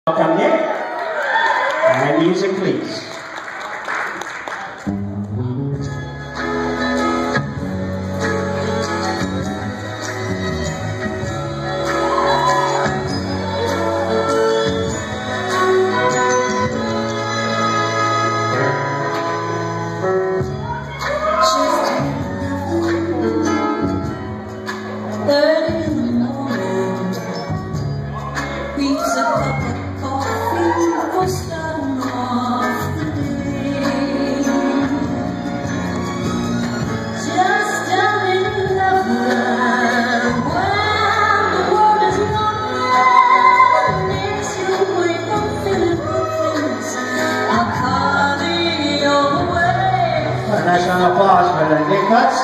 Welcome, Nick. And music, please. Early in the morning, beats a cup of coffee for starting off the day. Just down in Loveland, when the world is wondering, makes you wake up feeling things. I'll call you all the way. A nice round of applause for the Nick Cuts.